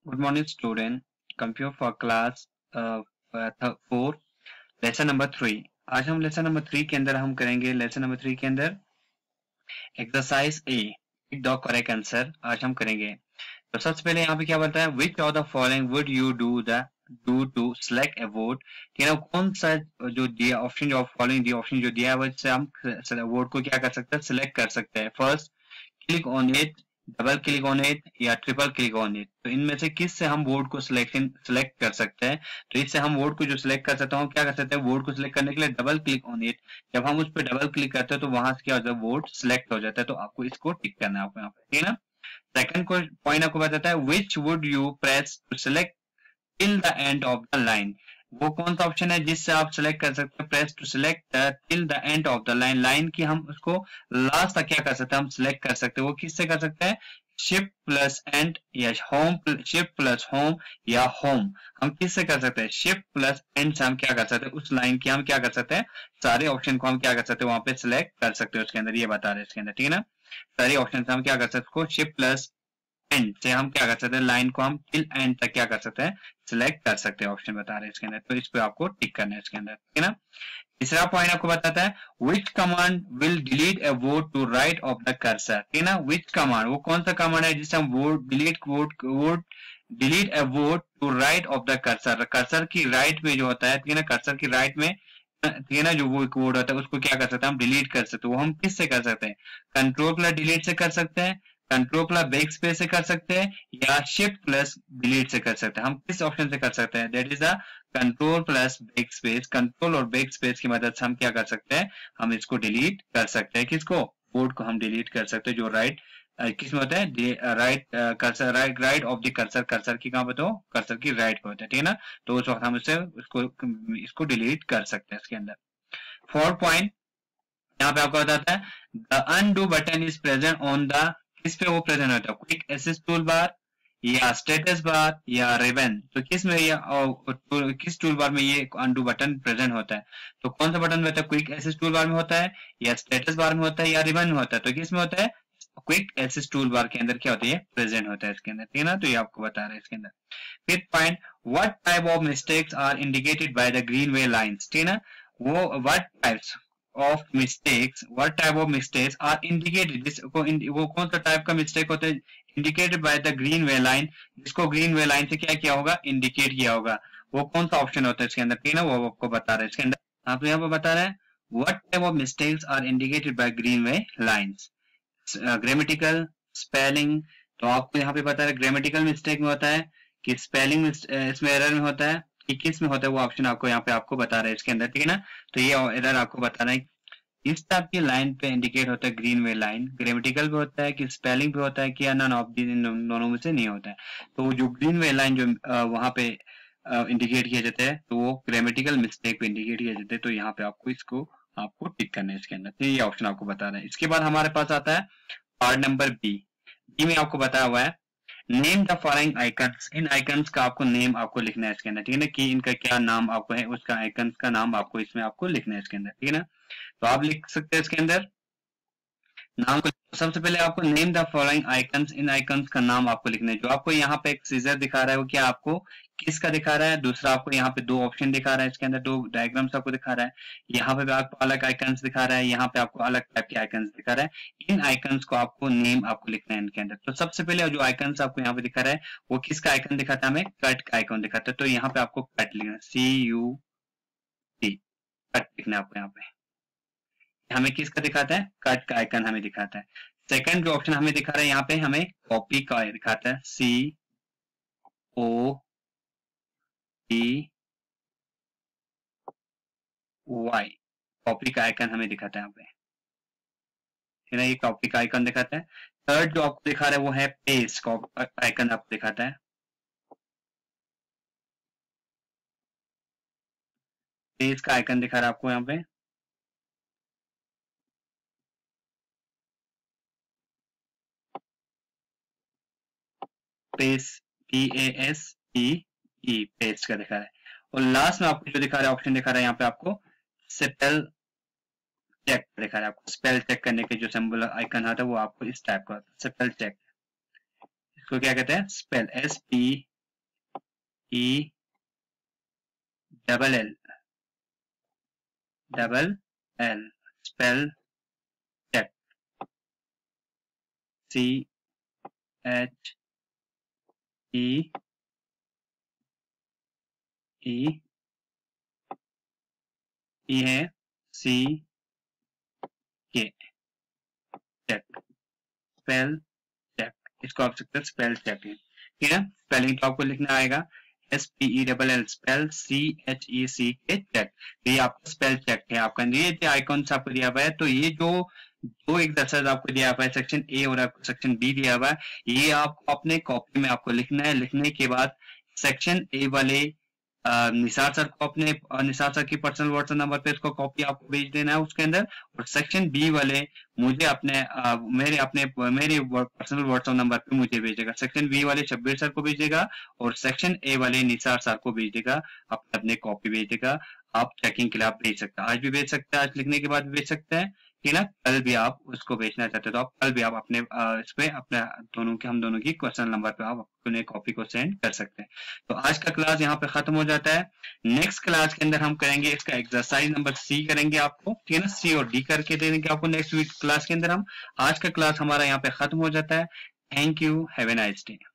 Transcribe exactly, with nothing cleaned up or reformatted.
Good morning student, computer for class four lesson number three. आज हम lesson number three के अंदर हम करेंगे लेसन नंबर थ्री के अंदर exercise A the correct answer आज हम करेंगे। तो सबसे पहले यहाँ पे क्या बताया, which of the following would you do the do to select a vote. कौन सा जो दिया ऑप्शन जो फॉलोइंग दिया ऑप्शन जो दिया है वैसे हम वोट को क्या कर सकते हैं, सिलेक्ट कर सकते हैं। First, click on it, double click on it या ट्रिपल क्लिक ऑन इट। तो इनमें से किस से हम बोर्ड को सिलेक्शन सिलेक्ट कर सकते हैं। तो इससे हम बोर्ड को जो सिलेक्ट कर सकते हैं क्या कर सकते हैं, बोर्ड को सिलेक्ट करने के लिए डबल क्लिक ऑन इट। जब हम उस पर डबल क्लिक करते हैं तो वहां से क्या होता है, बोर्ड सिलेक्ट हो जाता है। तो आपको इसको टिक करना है आपको यहाँ पे, ठीक है ना। सेकंड को पॉइंट आपको बताता है, which would you press to select till the end of the line. वो कौन सा ऑप्शन है जिससे आप सिलेक्ट कर सकते हैं, press to select till the end of the line. Line की हम उसको लास्ट तक क्या कर सकते हैं, हम सिलेक्ट कर सकते हैं। वो किससे कर सकते हैं, शिफ्ट प्लस एंड या होम, शिफ्ट प्लस होम या होम। हम किससे कर सकते हैं, शिफ्ट प्लस एंड से हम क्या कर सकते हैं, उस लाइन की हम क्या कर सकते हैं, सारे ऑप्शन को हम क्या कर सकते हैं, वहां पे सिलेक्ट कर सकते हैं। उसके अंदर ये बता रहे हैं इसके अंदर, ठीक है ना। सारे ऑप्शन से हम क्या कर सकते हैं, उसको शिफ्ट प्लस एंड से हम क्या कर सकते हैं, लाइन को हम टिल एंड तक क्या कर सकते हैं, सिलेक्ट कर सकते हैं। ऑप्शन बता रहे हैं इसके अंदर, तो इस पे आपको टिक करना है इसके अंदर, ठीक है ना। तीसरा पॉइंट आपको बताता है, which command will delete a word to right of the cursor. ठीक है ना, विच कमांड, वो कौन सा कमांड है जिससे हम word delete word word delete a word to right of the cursor. Cursor की राइट में जो होता है, ठीक है ना, कर्सर की राइट में, ठीक है ना, जो वो वर्ड होता है उसको क्या कर सकते हैं, हम डिलीट कर सकते हैं। वो हम किससे कर सकते हैं, कंट्रोल प्लस डिलीट से कर सकते हैं, कंट्रोल प्लस बैक स्पेस से कर सकते हैं, या शिफ्ट प्लस डिलीट से कर सकते हैं। हम किस ऑप्शन से कर सकते हैं, that is the control plus back space. Control और बैक स्पेस की मदद से हम क्या कर सकते हैं, हम इसको डिलीट कर सकते हैं। किसको, बोर्ड को हम डिलीट कर सकते हैं, जो राइट किस में होता है, right cursor, right right of the cursor. Cursor की कहां बताओ, कर्सर की राइट पे होता है, ठीक है ना। तो उस वक्त हम इससे उसको इसको डिलीट कर सकते हैं इसके अंदर। फोर्थ पॉइंट यहाँ पे आपको बताता है, the undo button is present on the, किस पे वो प्रेजेंट होता है, क्विक एसेस टूल बार या स्टेटस बार या रिबन। तो किस में ये टूल, किस टूल बार में ये अनडू बटन प्रेजेंट होता है। तो कौन सा बटन में होता है, क्विक एसेस टूल बार में होता है या स्टेटस बार में होता है या रिबन में होता है। तो किस में होता है, क्विक एसेस टूल बार के अंदर क्या होता है, ये प्रेजेंट होता है इसके अंदर, ठीक है ना। तो ये आपको बता रहे हैं इसके अंदर। Fifth point, what type of mistakes are indicated by the green way lines. ठीक है ना, वो what types of mistakes, what type of mistakes are indicated, जिसको वो कौन सा टाइप का मिस्टेक होता है, indicated by the green way line, जिसको ग्रीन वे लाइन से क्या किया होगा, इंडिकेट किया होगा। वो कौन सा ऑप्शन होता है इसके अंदर, ठीक है ना, वो आपको बता रहे हैं इसके अंदर। आप यहाँ पे बता रहे हैं, what type of mistakes are indicated by green way lines, grammatical, spelling. तो आपको यहाँ पे बता रहे ग्रामेटिकल मिस्टेक में होता है कि स्पेलिंग इसमें एरर में होता है कि किस में होता है, वो ऑप्शन आपको यहाँ पे आपको बता रहे हैं इसके अंदर, ठीक है ना। तो ये एरर आपको बता रहा है इस टाइप की लाइन पे इंडिकेट होता है ग्रीन वे लाइन, ग्रामेटिकल भी होता है कि स्पेलिंग भी होता है कि नन ऑफ दी, दोनों में से नहीं होता है। तो जो ग्रीन वे लाइन जो वहां पे इंडिकेट किया जाता है तो वो ग्रामेटिकल मिस्टेक पे इंडिकेट किया जाता है। तो यहाँ पे आपको इसको आपको टिक करना है इसके अंदर, तो ये ऑप्शन आपको बता रहा है। इसके बाद हमारे पास आता है पार्ट नंबर बी। बी में आपको बताया हुआ है, नेम द फॉलोइंग आइकन्स। इन आइकन्स का आपको नेम आपको लिखना है इसके अंदर, ठीक है ना, कि इनका क्या नाम आपको है, उसका आइकन्स का नाम आपको इसमें आपको लिखना है इसके अंदर, ठीक है ना। तो आप लिख सकते हैं इसके अंदर नाम को। सबसे पहले आपको नेम द फॉलोइंग आइकन्स, इन आइकन्स का नाम आपको लिखना है। जो आपको यहाँ पे एक सीजर दिखा रहा है वो क्या आपको किसका दिखा रहा है, दूसरा आपको यहाँ पे दो ऑप्शन दिखा रहा है इसके अंदर, दो डायग्राम्स आपको दिखा रहा है। यहाँ पे भी आपको अलग आइकन्स दिखा रहा है, यहाँ पे आपको अलग टाइप के आइकन्स दिखा रहा है। इन आइकन्स को आपको नेम आपको लिखना है इनके अंदर। तो सबसे पहले जो आइकन्स आपको यहाँ पे दिखा रहा है वो किसका आइकन दिखाता है, हमें कट का आइकन दिखाता है। तो यहाँ पे आपको कट लिखना है, सी यू टी, कट लिखना है आपको यहाँ पे। हमें किसका दिखाता है, कट का आइकन हमें दिखाता है। सेकंड जो ऑप्शन हमें दिखा रहा है यहाँ पे हमें कॉपी का दिखाता है, C O P Y, copy का आइकन हमें दिखाता है यहाँ पे, है ना, ये कॉपी का आइकन दिखाता है। थर्ड जो आपको दिखा रहा है वो है पेस्ट का आइकन आपको दिखाता है, पेस्ट का आइकन दिखा रहा है आपको यहाँ पे। Paste, P A S P E, paste का दिखा रहा है। और लास्ट में आपको जो दिखा रहा है ऑप्शन दिखा रहा है यहाँ पे आपको स्पेल चेक दिखा रहा है। आपको स्पेल चेक करने के जो सिंबल आइकन आता है वो आपको इस टाइप का स्पेल चेक, इसको क्या कहते हैं, spell, S P E double L double L spell check. C H E E E है C K check spell check, इसको आप सकते हैं स्पेल चेक है, ठीक है। स्पेलिंग तो आपको लिखना आएगा S P E double L spell C H E C K check. ये आपका स्पेल चेक है आपका। ये आइकॉन्स आपको दिया हुआ है, तो ये जो दो एक्सरसाइज आपको दिया हुआ है सेक्शन ए और आपको सेक्शन बी दिया हुआ है, ये आपको अपने कॉपी में आपको लिखना है। लिखने के बाद सेक्शन ए वाले निसार सर को अपने निसार सर की पर्सनल व्हाट्सएप नंबर पे इसको कॉपी आपको भेज देना है उसके अंदर, और सेक्शन बी वाले मुझे अपने आ, मेरे अपने मेरे पर्सनल व्हाट्सएप नंबर पे मुझे भेजेगा। सेक्शन बी वाले शब्बीर सर को भेजेगा और सेक्शन ए वाले निसार सर को भेजेगा, अपने अपने कॉपी भेजेगा। आप चेकिंग के लिए आप भेज सकते हैं, आज भी भेज सकते हैं, आज लिखने के बाद भी भेज सकते हैं, ठीक है ना। कल भी आप उसको भेजना चाहते हैं तो आप कल भी आप अपने इस पे अपने दोनों के हम दोनों की क्वेश्चन नंबर पे आप अपने कॉपी को सेंड कर सकते हैं। तो आज का क्लास यहाँ पे खत्म हो जाता है। नेक्स्ट क्लास के अंदर हम करेंगे इसका एक्सरसाइज नंबर सी करेंगे आपको, ठीक है ना। सी और डी करके दे देंगे आपको नेक्स्ट वीक क्लास के अंदर हम। आज का क्लास हमारा यहाँ पे खत्म हो जाता है। Thank you, have a nice day.